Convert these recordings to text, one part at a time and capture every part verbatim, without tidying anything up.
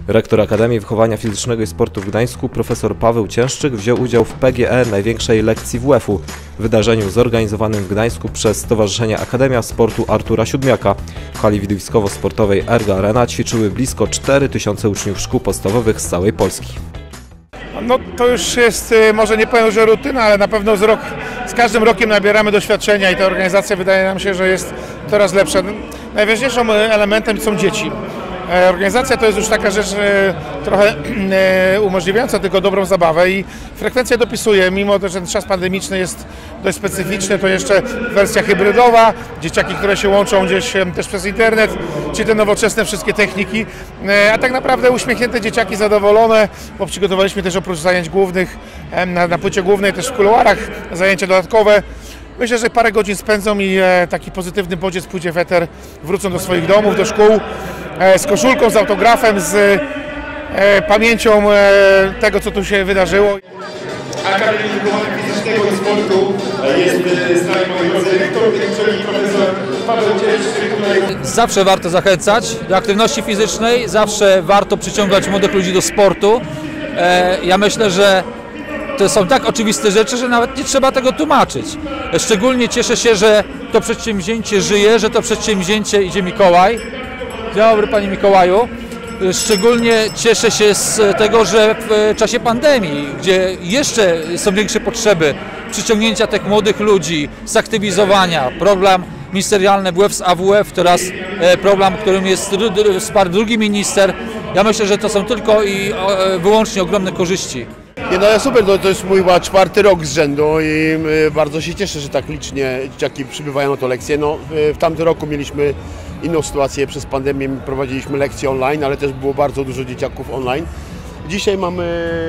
Rektor Akademii Wychowania Fizycznego i Sportu w Gdańsku, profesor Paweł Ciężczyk, wziął udział w P G E, największej lekcji W F u, wydarzeniu zorganizowanym w Gdańsku przez Stowarzyszenie Akademia Sportu Artura Siódmiaka. W hali widowiskowo-sportowej Erga Arena ćwiczyły blisko cztery tysiące uczniów szkół podstawowych z całej Polski. No to już jest, może nie powiem, że rutyna, ale na pewno z, rok, z każdym rokiem nabieramy doświadczenia i ta organizacja wydaje nam się, że jest coraz lepsza. Najważniejszym elementem są dzieci. Organizacja to jest już taka rzecz trochę umożliwiająca tylko dobrą zabawę i frekwencja dopisuje, mimo że ten czas pandemiczny jest dość specyficzny, to jeszcze wersja hybrydowa, dzieciaki, które się łączą gdzieś też przez internet, czy te nowoczesne wszystkie techniki, a tak naprawdę uśmiechnięte dzieciaki zadowolone, bo przygotowaliśmy też oprócz zajęć głównych, na, na płycie głównej też w kuluarach zajęcia dodatkowe. Myślę, że parę godzin spędzą i taki pozytywny bodziec pójdzie w eter, wrócą do swoich domów, do szkół, z koszulką, z autografem, z pamięcią tego, co tu się wydarzyło. Akademii Wychowania Fizycznego i Sportu jest z nami moi drodzy rektor, czyli profesor Paweł Ciężczyk. Zawsze warto zachęcać do aktywności fizycznej, zawsze warto przyciągać młodych ludzi do sportu. Ja myślę, że to są tak oczywiste rzeczy, że nawet nie trzeba tego tłumaczyć. Szczególnie cieszę się, że to przedsięwzięcie żyje, że to przedsięwzięcie idzie Mikołaj. Dzień dobry, Panie Mikołaju. Szczególnie cieszę się z tego, że w czasie pandemii, gdzie jeszcze są większe potrzeby przyciągnięcia tych młodych ludzi, zaktywizowania, program ministerialny W F z A W F, teraz program, którym jest wsparty drugi minister. Ja myślę, że to są tylko i wyłącznie ogromne korzyści. Nie, no super, no, to jest mój chyba czwarty rok z rzędu i bardzo się cieszę, że tak licznie dzieciaki przybywają na to lekcje. No, w tamtym roku mieliśmy inną sytuację, przez pandemię prowadziliśmy lekcje online, ale też było bardzo dużo dzieciaków online. Dzisiaj mamy,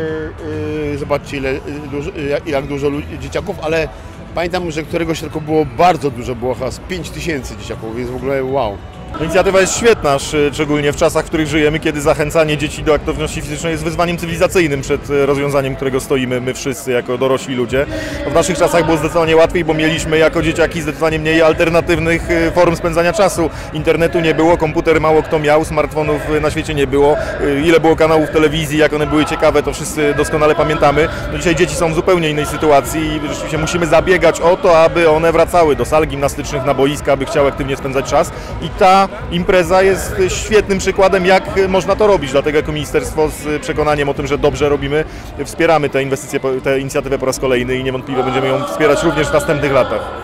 yy, zobaczcie ile, dużo, jak dużo ludzi, dzieciaków, ale pamiętam, że któregoś roku było bardzo dużo, było chyba z pięć tysięcy dzieciaków, więc w ogóle wow. Inicjatywa jest świetna, szczególnie w czasach, w których żyjemy, kiedy zachęcanie dzieci do aktywności fizycznej jest wyzwaniem cywilizacyjnym przed rozwiązaniem, którego stoimy my wszyscy jako dorośli ludzie. W naszych czasach było zdecydowanie łatwiej, bo mieliśmy jako dzieciaki zdecydowanie mniej alternatywnych form spędzania czasu. Internetu nie było, komputer mało kto miał, smartfonów na świecie nie było. Ile było kanałów telewizji, jak one były ciekawe, to wszyscy doskonale pamiętamy. No dzisiaj dzieci są w zupełnie innej sytuacji i rzeczywiście musimy zabiegać o to, aby one wracały do sal gimnastycznych, na boiska, aby chciały aktywnie spędzać czas. I ta impreza jest świetnym przykładem, jak można to robić, dlatego jako ministerstwo z przekonaniem o tym, że dobrze robimy, wspieramy tę inwestycję, tę inicjatywę po raz kolejny i niewątpliwie będziemy ją wspierać również w następnych latach.